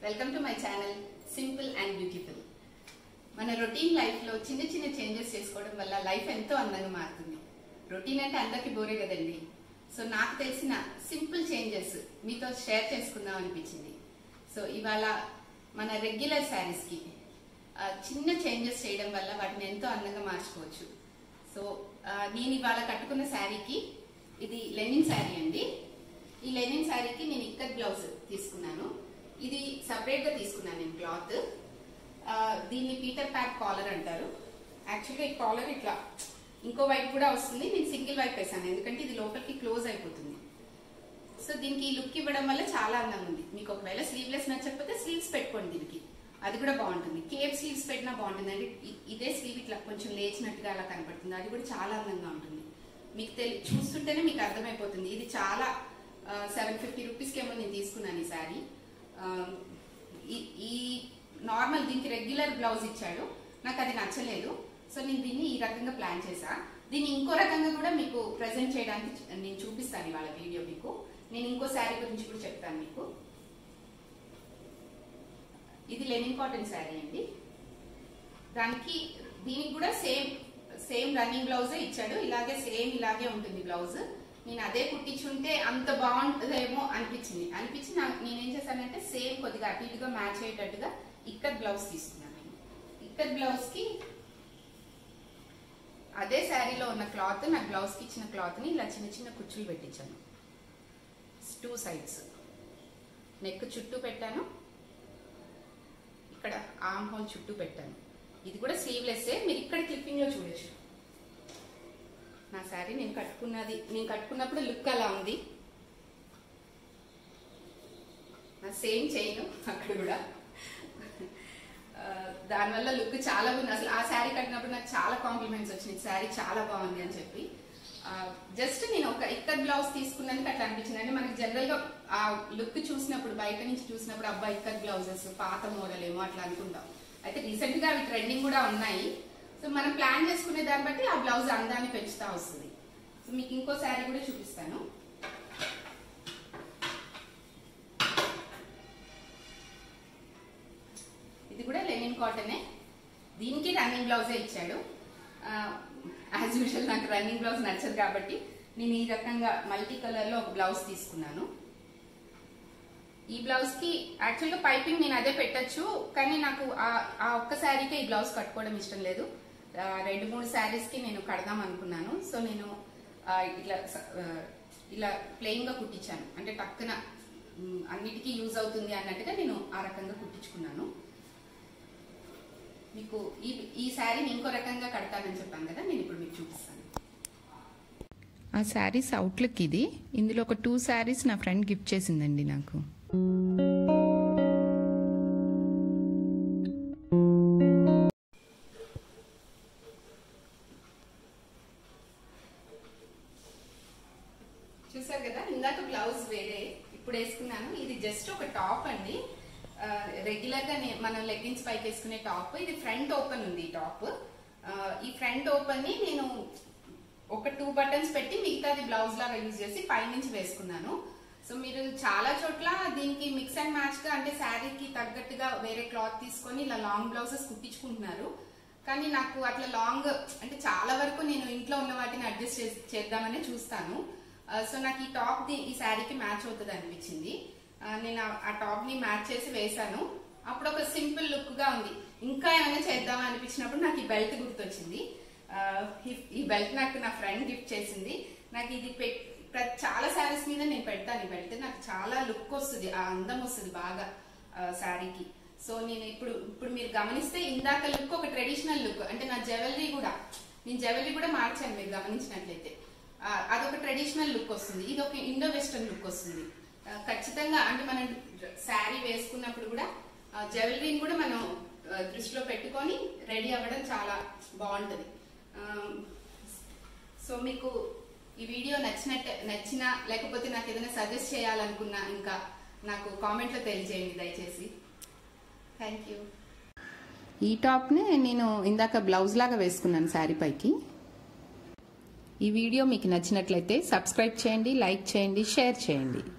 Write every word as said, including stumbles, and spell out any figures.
Welcome to my channel simple and beautiful. మన routine life లో చిన్న చిన్న చేంజెస్ చేసుకోవడం వల్ల లైఫ్ ఎంతో అందంగా మారుతుంది. రొటీన్ అంటే అందరికి బోరే కదండి. సో నాకు తెలిసిన సింపుల్ చేంజెస్ మీతో షేర్ చేసుకుందాం అనిపించింది. సో ఇవాళ మన రెగ్యులర్ శారీస్ కి చిన్న చేంజెస్ చేయడం వల్ల వాటిని ఎంతో అందంగా మార్చుకోవచ్చు. సో నేను ఇవాళ కట్టుకున్న శారీకి, ఇది లెనిన్ శారీ అండి. ఈ లెనిన్ శారీకి నేను ఇక్కత్ బ్లౌజ్ తీసుకున్నాను. ఇది సపరేట్ గా తీసుకున్నాను నేను క్లాత్. దీన్ని పీటర్ ప్యాక్ కాలర్ అంటారు. యాక్చువల్గా ఈ కాలర్ ఇట్లా ఇంకో వైపు కూడా వస్తుంది. నేను సింగిల్ వైపు వేసాను ఎందుకంటే ఇది లోపలికి క్లోజ్ అయిపోతుంది. సో దీనికి ఈ లుక్ ఇవ్వడం వల్ల చాలా అందంగా ఉంది. మీకు ఒకవేళ స్లీవ్లెస్ నచ్చకపోతే స్లీవ్స్ పెట్టుకోండి, దీనికి అది కూడా బాగుంటుంది. కేప్ స్లీవ్స్ పెట్టినా బాగుంటుంది. అంటే ఇదే స్లీవ్ ఇట్లా కొంచెం లేచినట్టుగా అలా కనపడుతుంది, అది కూడా చాలా అందంగా ఉంటుంది. మీకు తెలి చూస్తుంటేనే మీకు అర్థమైపోతుంది. ఇది చాలా సెవెన్ ఫిఫ్టీ రూపీస్కి ఏమో నేను తీసుకున్నాను ఈ శారీ. ఈ నార్మల్ దీనికి రెగ్యులర్ బ్లౌజ్ ఇచ్చాడు, నాకు అది నచ్చలేదు. సో నేను దీన్ని ఈ రకంగా ప్లాన్ చేశా. దీన్ని ఇంకో రకంగా కూడా మీకు ప్రెజెంట్ చేయడానికి నేను చూపిస్తాను ఇవాళ వీడియో మీకు. నేను ఇంకో శారీ గురించి కూడా చెప్తాను మీకు. ఇది లెనిన్ కాటన్ శారీ అండి. దానికి దీనికి కూడా సేమ్ సేమ్ రన్నింగ్ బ్లౌజే ఇచ్చాడు. ఇలాగే సేమ్ ఇలాగే ఉంటుంది బ్లౌజ్. నేను అదే కుట్టించుంటే అంత బాగుంటుందేమో అనిపించింది అనిపించి నేనేం చేశానంటే సేమ్ కొద్దిగా అటు ఇటుగా మ్యాచ్ అయ్యేటట్టుగా ఇక్కత్ బ్లౌజ్ తీసుకున్నాను. నేను ఇక్కత్ బ్లౌజ్ కి అదే శారీలో ఉన్న క్లాత్, నా బ్లౌజ్ కి ఇచ్చిన క్లాత్ ని ఇలా చిన్న చిన్న కుచ్చులు పెట్టించాను. టూ సైడ్స్ నెక్ చుట్టూ పెట్టాను, ఇక్కడ ఆర్మ్ హోల్ చుట్టూ పెట్టాను. ఇది కూడా స్లీవ్లెస్. మీరు ఇక్కడ క్లిప్పింగ్ లో చూడొచ్చు నా శారీ. నేను కట్టుకున్నది నేను కట్టుకున్నప్పుడు లుక్ అలా ఉంది. నా సేమ్ చైన్ అక్కడ కూడా, దానివల్ల లుక్ చాలా బాగుంది. అసలు ఆ శారీ కట్టినప్పుడు నాకు చాలా కాంప్లిమెంట్స్ వచ్చినాయి, శారీ చాలా బాగుంది అని చెప్పి. జస్ట్ నేను ఒక ఇక్కత్ బ్లౌజ్ తీసుకున్నందుకు అట్లా అనిపించింది. అంటే మనకి జనరల్ గా ఆ లుక్ చూసినప్పుడు, బయట నుంచి చూసినప్పుడు అబ్బా ఇక్కత్ బ్లౌజెస్ పాత మోడల్ ఏమో అట్లా అనుకుంటాం. అయితే రీసెంట్ గా అవి ట్రెండింగ్ కూడా ఉన్నాయి. సో మనం ప్లాన్ చేసుకునే దాన్ని బట్టి ఆ బ్లౌజ్ అందాన్ని పెంచుతా వస్తుంది. సో మీకు ఇంకో శారీ కూడా చూపిస్తాను. ఇది కూడా లెనిన్ కాటనే. దీనికి రన్నింగ్ బ్లౌజే ఇచ్చాడు. యాజ్ యూజువల్ నాకు రన్నింగ్ బ్లౌజ్ నచ్చదు కాబట్టి నేను ఈ రకంగా మల్టీ కలర్ లో ఒక బ్లౌజ్ తీసుకున్నాను. ఈ బ్లౌజ్ కి యాక్చువల్గా పైపింగ్ నేను అదే పెట్టచ్చు, కానీ నాకు ఆ ఒక్క శారీకే ఈ బ్లౌజ్ కట్టుకోవడం ఇష్టం లేదు. రెండు మూడు శారీస్ కి నేను కడదాం అనుకున్నాను. సో నేను ఇట్లా ఇలా ప్లెయిన్ గా కుట్టించాను. అంటే టక్కున అన్నిటికీ యూజ్ అవుతుంది అన్నట్టుగా నేను ఆ రకంగా కుట్టించుకున్నాను. మీకు ఈ ఈ శారీని ఇంకో రకంగా కడతానని చెప్పాను కదా, నేను ఇప్పుడు మీకు చూపిస్తాను. ఆ శారీస్ అవుట్లుక్ ఇది. ఇందులో ఒక టూ శారీస్ నా ఫ్రెండ్ గిఫ్ట్ చేసిందండి నాకు. చూసారు కదా, ఇందాక బ్లౌజ్ వేరే, ఇప్పుడు వేసుకున్నాను. ఇది జస్ట్ ఒక టాప్ అండి. రెగ్యులర్ గా మనం లెగ్గిన్స్ పైకి వేసుకునే టాప్. ఇది ఫ్రంట్ ఓపెన్ ఉంది ఈ టాప్. ఈ ఫ్రంట్ ఓపెన్ ని నేను ఒక టూ బటన్స్ పెట్టి మిగతాది బ్లౌజ్ లాగా యూజ్ చేసి పైనుంచి వేసుకున్నాను. సో మీరు చాలా చోట్ల దీనికి మిక్స్ అండ్ మ్యాచ్ గా, అంటే శారీకి తగ్గట్టుగా వేరే క్లాత్ తీసుకొని ఇలా లాంగ్ బ్లౌజెస్ కుట్టించుకుంటున్నారు. కానీ నాకు అట్లా లాంగ్ అంటే చాలా వరకు నేను ఇంట్లో ఉన్న వాటిని అడ్జస్ట్ చేద్దామని చూస్తాను. సో నాకు ఈ టాప్ ఈ శారీకి మ్యాచ్ అవుతుంది అనిపించింది. నేను ఆ టాప్ ని మ్యాచ్ చేసి వేసాను. అప్పుడు ఒక సింపుల్ లుక్ గా ఉంది. ఇంకా ఏమైనా చేద్దామని అనిపించినప్పుడు నాకు ఈ బెల్ట్ గుర్తొచ్చింది. ఈ బెల్ట్ నాకు నా ఫ్రెండ్ గిఫ్ట్ చేసింది. నాకు ఇది చాలా శారీస్ మీద నేను పెడతాను. ఈ బెల్ట్ నాకు చాలా లుక్ వస్తుంది, ఆ అందం వస్తుంది బాగా శారీకి. సో నేను ఇప్పుడు ఇప్పుడు మీరు గమనిస్తే ఇందాక లుక్ ఒక ట్రెడిషనల్ లుక్. అంటే నా జ్యువెలరీ కూడా నేను జ్యువెలరీ కూడా మార్చాను మీరు గమనించినట్లయితే. అదొక ట్రెడిషనల్ లుక్ వస్తుంది, ఇది ఒక ఇండో వెస్టర్న్ లుక్ వస్తుంది ఖచ్చితంగా. అంటే మనం శారీ వేసుకున్నప్పుడు కూడా జ్యువెలరీని కూడా మనం దృష్టిలో పెట్టుకొని రెడీ అవ్వడం చాలా బాగుంటుంది. సో మీకు ఈ వీడియో నచ్చినట్టు నచ్చినా లేకపోతే నాకు ఏదైనా సజెస్ట్ చేయాలనుకున్నా ఇంకా నాకు కామెంట్ లో తెలియజేయండి దయచేసి. Thank you. ఈ టాప్ ని నేను ఇందాక బ్లౌజ్ లాగా వేసుకున్నాను శారీ పైకి. ఈ వీడియో మీకు నచ్చినట్లయితే సబ్స్క్రైబ్ చేయండి, లైక్ చేయండి, షేర్ చేయండి.